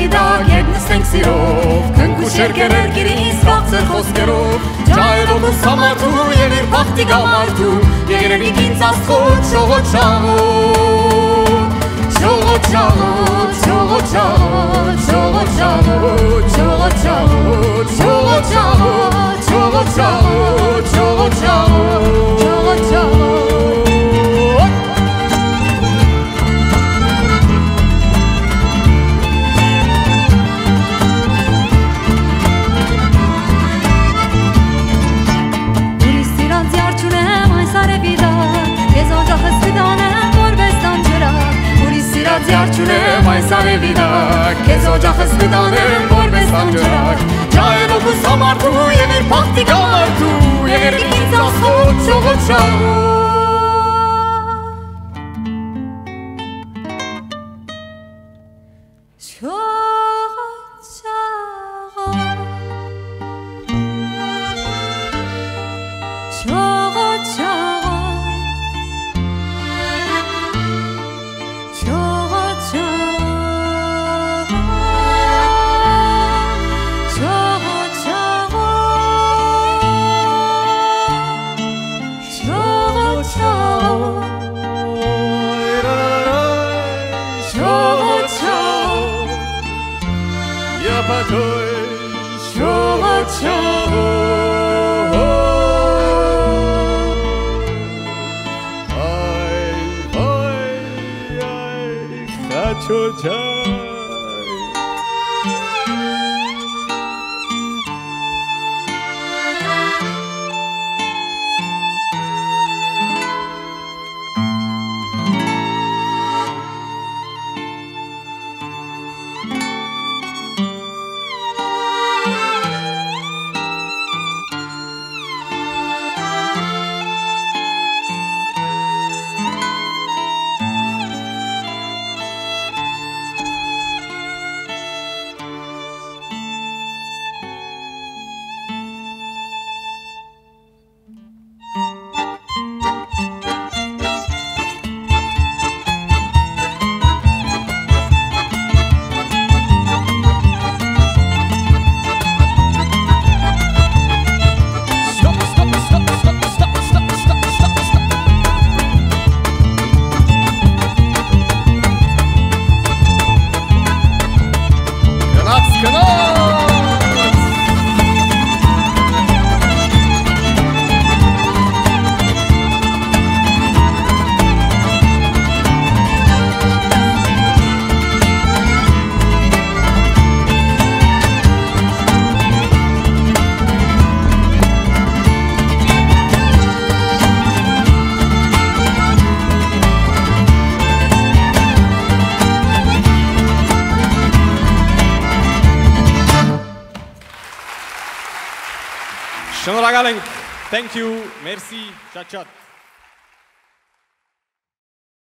վիդակ ետ նստենք սիրով Կնք ու շերկերեր գիրիս կաղցեր խոսկերով Ճայլոգուս համարդու և իր բաղթի գամարդու Եգերևիկ ինձ աստխոտ շողոտ շաղոտ Շողոտ շաղոտ, շողոտ շաղոտ, շողոտ շաղոտ, շողոտ շաղոտ, շողոտ շաղոտ, շողոտ շաղոտ, շողոտ շաղոտ, շողոտ շաղոտ Ձյարջունեմ այս արևինակ Կեզ օջախս կդանեմ որպես անջրակ Ճայլոգուս համարդու և իր բաղթի գամարդու Եվ ինձ ասխոտ շողոտ շաղոտ Շնորհակալ ենք, thank you, merci, շատ-շատ